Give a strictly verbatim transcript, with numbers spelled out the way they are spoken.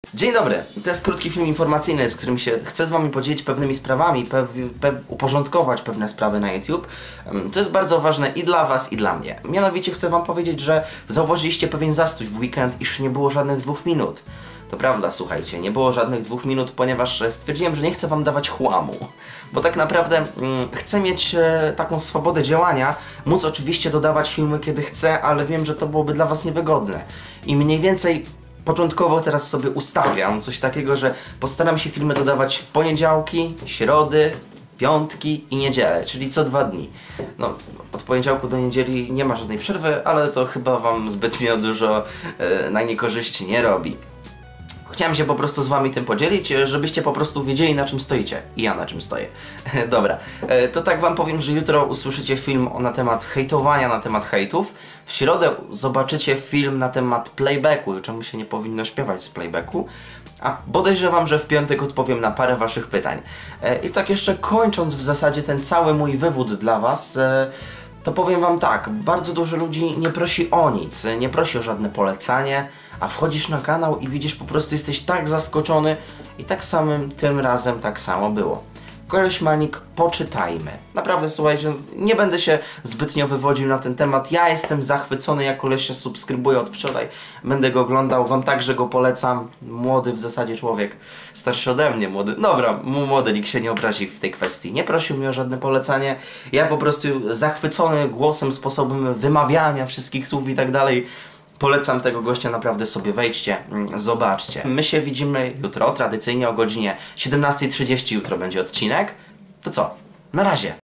Dzień dobry, to jest krótki film informacyjny, z którym się chcę z wami podzielić pewnymi sprawami, pew, pew, uporządkować pewne sprawy na YouTube. To jest bardzo ważne i dla was, i dla mnie. Mianowicie chcę wam powiedzieć, że zauważyliście pewien zastój w weekend, iż nie było żadnych dwóch minut. To prawda, słuchajcie, nie było żadnych dwóch minut, ponieważ stwierdziłem, że nie chcę wam dawać chłamu. Bo tak naprawdę mm, chcę mieć e, taką swobodę działania, móc oczywiście dodawać filmy kiedy chcę, ale wiem, że to byłoby dla was niewygodne. I mniej więcej początkowo teraz sobie ustawiam coś takiego, że postaram się filmy dodawać w poniedziałki, środy, piątki i niedzielę, czyli co dwa dni. No, od poniedziałku do niedzieli nie ma żadnej przerwy, ale to chyba wam zbytnio dużo e, na niekorzyść nie robi. Chciałem się po prostu z wami tym podzielić, żebyście po prostu wiedzieli, na czym stoicie. I ja na czym stoję. Dobra, to tak wam powiem, że jutro usłyszycie film na temat hejtowania, na temat hejtów. W środę zobaczycie film na temat playbacku, czemu się nie powinno śpiewać z playbacku. A podejrzewam, że w piątek odpowiem na parę waszych pytań. I tak jeszcze kończąc w zasadzie ten cały mój wywód dla was, to powiem wam tak, bardzo dużo ludzi nie prosi o nic, nie prosi o żadne polecanie, a wchodzisz na kanał i widzisz, po prostu jesteś tak zaskoczony i tak samym tym razem tak samo było. Koleśmanik, poczytajmy. Naprawdę, słuchajcie, nie będę się zbytnio wywodził na ten temat. Ja jestem zachwycony, ja kolesia subskrybuję od wczoraj. Będę go oglądał, wam także go polecam. Młody w zasadzie człowiek, starszy ode mnie, młody. Dobra, młody, nikt się nie obrazi w tej kwestii. Nie prosił mnie o żadne polecanie. Ja po prostu zachwycony głosem, sposobem wymawiania wszystkich słów i tak dalej. Polecam tego gościa, naprawdę sobie wejdźcie, zobaczcie. My się widzimy jutro, tradycyjnie o godzinie siedemnastej trzydzieści jutro będzie odcinek. To co? Na razie!